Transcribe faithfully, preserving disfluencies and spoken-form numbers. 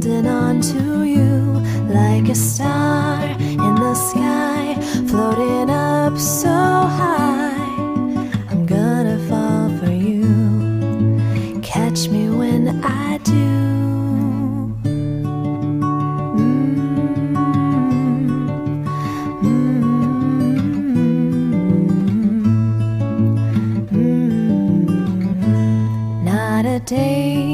holding on to you like a star in the sky, floating up so high. I'm gonna fall for you. Catch me when I do. Not a day